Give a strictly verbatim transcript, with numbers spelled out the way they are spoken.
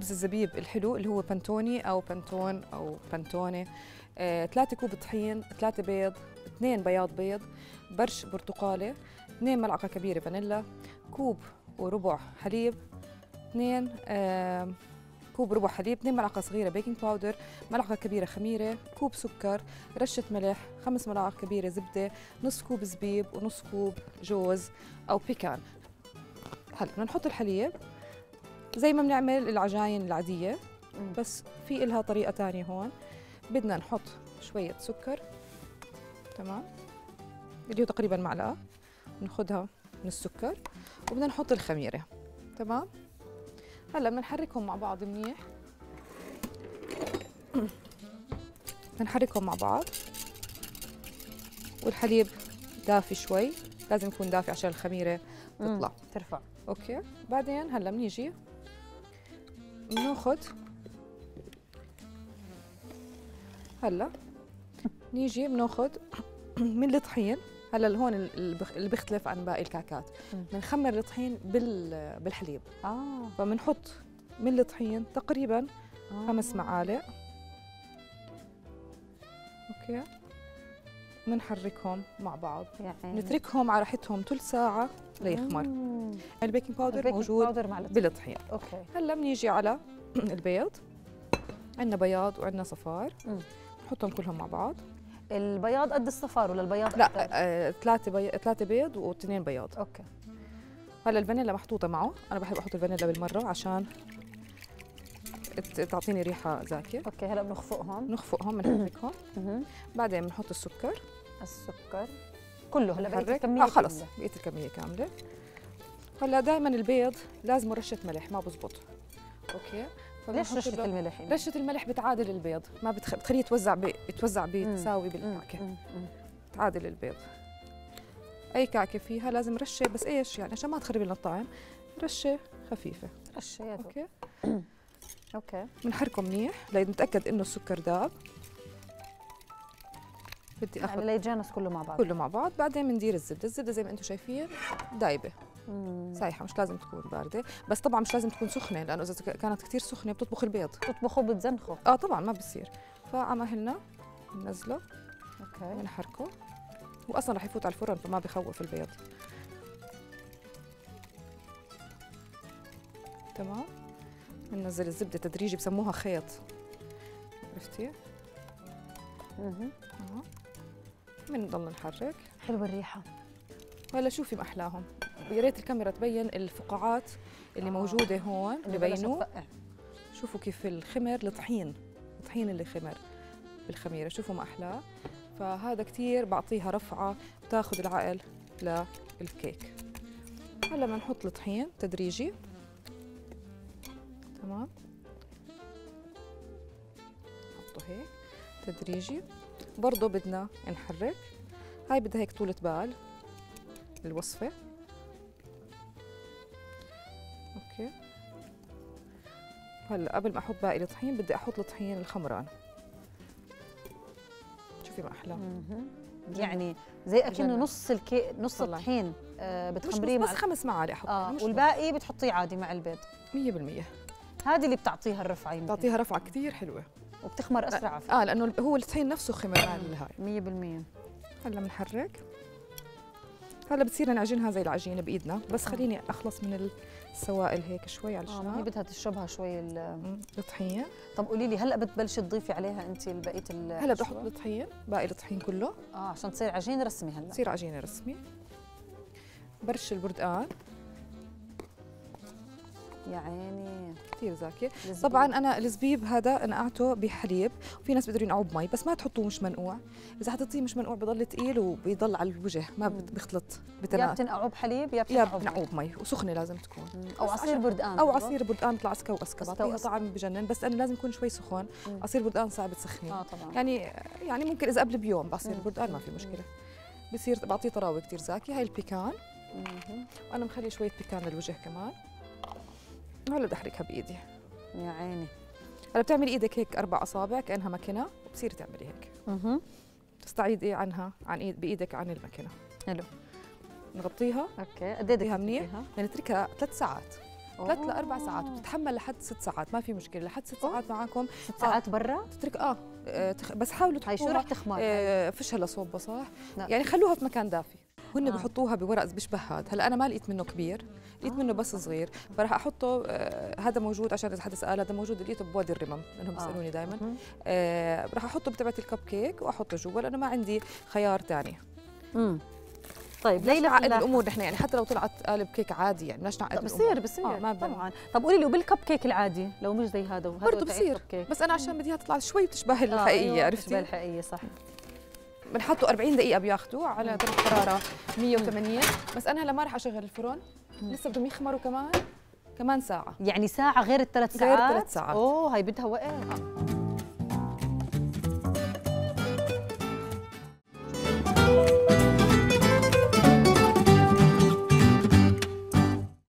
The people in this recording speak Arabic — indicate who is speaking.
Speaker 1: خبز الزبيب الحلو اللي هو بانتوني او بانتون او بانتوني. آه، ثلاثة كوب طحين، ثلاثة بيض، اثنين بياض بيض، برش برتقالة، اثنين ملعقة كبيرة فانيلا، كوب وربع حليب، اثنين آه كوب ربع حليب، اثنين ملعقة صغيرة بيكنج باودر، ملعقة كبيرة خميرة، كوب سكر، رشة ملح، خمس ملعقة كبيرة زبدة، نص كوب زبيب ونص كوب جوز أو بيكان. هلا بدنا نحط الحليب زي ما بنعمل العجاين العادية، بس في إلها طريقة تانية هون. بدنا نحط شوية سكر، تمام، اللي هو تقريبا معلقة، ناخذها من السكر، وبدنا نحط الخميرة، تمام. هلا بدنا نحركهم مع بعض منيح، بدنا نحركهم مع بعض، والحليب دافي شوي، لازم يكون دافي عشان الخميرة تطلع
Speaker 2: ترفع.
Speaker 1: اوكي. بعدين هلا بنيجي بناخذ هلا نيجي بناخذ من الطحين. هلا هون اللي بيختلف عن باقي الكعكات، بنخمر الطحين بال بالحليب.
Speaker 2: اه
Speaker 1: فبنحط من الطحين تقريبا آه. خمس معالق، اوكي، بنحركهم مع بعض، يعني نتركهم على راحتهم ثلث ساعة ليخمر. مم. البيكنج باودر البيكنج موجود باودر بالطحين.
Speaker 2: اوكي. هلا
Speaker 1: بنيجي على البيض، عندنا بياض وعندنا صفار، نحطهم كلهم مع بعض.
Speaker 2: البياض قد الصفار ولا البياض
Speaker 1: لا آه، ثلاثة بي... ثلاثة بيض واثنين بياض.
Speaker 2: اوكي.
Speaker 1: هلا الفانيلا محطوطة معه، أنا بحب أحط الفانيلا بالمرة عشان تعطيني ريحة زاكية.
Speaker 2: اوكي. هلا بنخفقهم
Speaker 1: نخفقهم بنحركهم. بعدين بنحط السكر.
Speaker 2: السكر كله هلا بقيت
Speaker 1: الكمية؟ اه خلص بقيت الكمية كاملة. هلا دائما البيض لازم رشة ملح، ما بزبط. اوكي.
Speaker 2: ليش رشة الملح؟
Speaker 1: رشة الملح بتعادل البيض، ما بتخ... بتخليه يتوزع ب... يتوزع بتساوي بالكعكة، تعادل البيض. أي كعكة فيها لازم رشة، بس إيش يعني عشان ما تخرب لنا الطعم، رشة خفيفة.
Speaker 2: رشة.
Speaker 1: أوكي.
Speaker 2: أوكي.
Speaker 1: بنحركه منيح لنتأكد إنه السكر داب. بدي آخذ
Speaker 2: يعني ليتجانس كله مع بعض.
Speaker 1: كله مع بعض. بعدين بندير الزبدة، الزبدة زي ما أنتم شايفين دايبة. سايحة، مش لازم تكون باردة، بس طبعا مش لازم تكون سخنة، لأنه إذا كانت كثير سخنة بتطبخ البيض.
Speaker 2: بتطبخه بتزنخه.
Speaker 1: اه طبعا ما بصير. فعمهلنا بننزله،
Speaker 2: اوكي،
Speaker 1: بنحركه، واصلا رح يفوت على الفرن فما بخوف البيض. تمام. بننزل الزبدة تدريجي، بسموها خيط، عرفتي؟ اها. بنضل نحرك.
Speaker 2: حلوة الريحة.
Speaker 1: وهلا شوفي ما احلاهم. يا ريت الكاميرا تبين الفقاعات اللي آه. موجودة هون، ببينوا. شوفوا كيف الخمر الطحين، الطحين اللي خمر بالخميرة، شوفوا ما أحلاه. فهذا كتير بعطيها رفعة، بتاخذ العقل للكيك. هلا بنحط الطحين تدريجي، تمام، نحطه هيك تدريجي. برضه بدنا نحرك، هاي بدها هيك طولة بال الوصفة. اوكي. هلا قبل ما احط باقي الطحين بدي احط الطحين الخمران. شوفي ما احلاه.
Speaker 2: يعني زي اكنه نص الكي نص الطحين آه بتخمريه،
Speaker 1: بس خمس معالق احط،
Speaker 2: آه والباقي بتحطيه عادي مع البيض.
Speaker 1: مية بالمية.
Speaker 2: هذه اللي بتعطيها الرفعه، يمكن
Speaker 1: بتعطيها رفعه كثير حلوه
Speaker 2: وبتخمر اسرع.
Speaker 1: اه لانه هو الطحين نفسه خمر مع الهاي.
Speaker 2: مية بالمية.
Speaker 1: هلا بنحرك. هلا بتصير نعجنها زي العجينه بايدنا، بس خليني اخلص من السوائل هيك شوي على الشمال.
Speaker 2: اه هي بدها تشربها شوي
Speaker 1: الطحين.
Speaker 2: طب قولي لي هلا بتبلشي تضيفي عليها انت بقيه ال
Speaker 1: هلا بدي احط الطحين، باقي الطحين كله،
Speaker 2: اه عشان تصير عجينه رسمي. هلا
Speaker 1: تصير عجينه رسمي. برش البردقان،
Speaker 2: يا عيني
Speaker 1: كثير زاكي. طبعا انا الزبيب هذا نقعته بحليب، وفي ناس بيقدروا ينقعوه بمي، بس ما تحطوه مش منقوع. اذا حطيتيه مش منقوع بضل ثقيل وبيضل على الوجه، ما بيختلط
Speaker 2: بتنا... يا بتنقعوه بحليب يا
Speaker 1: بتنقعوه بمي، وسخنه لازم تكون،
Speaker 2: او عصير بردقان،
Speaker 1: او عصير بردقان بيطلع اسكا واسكا، بعطيها طعم بجنن. بس انا لازم يكون شوي سخون. مم. عصير بردقان صعب تسخنيه.
Speaker 2: اه طبعا.
Speaker 1: يعني يعني ممكن اذا قبل بيوم بعصير البردقان ما في مشكله. بصير بعطيه طراوه كثير زاكي. هاي البيكان، وانا مخلي شويه بيكان للوجه كمان. هلا بدي احركها بايدي.
Speaker 2: يا عيني.
Speaker 1: هلا بتعملي ايدك هيك اربع اصابع كانها ماكينه، وبصيري تعملي هيك. اها. تستعيدي عنها عن ايد بايدك عن الماكينه.
Speaker 2: حلو.
Speaker 1: نغطيها.
Speaker 2: اوكي. قد ايه بدك
Speaker 1: منيح؟ نتركها ثلاث ساعات ثلاث لاربع ساعات، وبتتحمل لحد ست ساعات، ما في مشكله، لحد ست ساعات معاكم.
Speaker 2: ست ساعات برا
Speaker 1: تترك اه, آه تخ... بس حاولوا
Speaker 2: هي شو
Speaker 1: تحطوها
Speaker 2: رح تخمر؟
Speaker 1: آه فشها لصوبه صح؟
Speaker 2: لا.
Speaker 1: يعني خلوها في مكان دافي. هن
Speaker 2: آه.
Speaker 1: بحطوها بورق بيشبه هذا، هلا انا ما لقيت منه كبير، لقيت منه بس صغير، فراح احطه آه هذا موجود عشان اذا حدا سال، هذا موجود لقيته بوادي الرمم لانهم بيسالوني دائما. آه راح احطه بتبعت الكب كيك واحطه جوا لانه ما عندي خيار ثاني.
Speaker 2: امم طيب ليلى
Speaker 1: نعقد الامور نحن، يعني حتى لو طلعت قالب كيك عادي يعني بدناش نعقد الامور.
Speaker 2: بصير بصير
Speaker 1: آه ما
Speaker 2: طبعا. طب قولي لي وبالكب كيك العادي لو مش زي هذا وهذا
Speaker 1: برضه بصير، بس انا عشان بدي اياها تطلع شوي بتشبه الحقيقيه.
Speaker 2: أيوة
Speaker 1: عرفتي؟
Speaker 2: بتشبه الحقيقيه صح.
Speaker 1: بنحطه أربعين دقيقة بياخذوا على درجة حرارة مية وثمانين، بس أنا هلا ما راح أشغل الفرن، لسه بدهم يخمروا كمان كمان ساعة.
Speaker 2: يعني ساعة غير الثلاث
Speaker 1: ساعات؟
Speaker 2: ساعات؟
Speaker 1: غير الثلاث ساعات.
Speaker 2: أوه هي بدها وقت.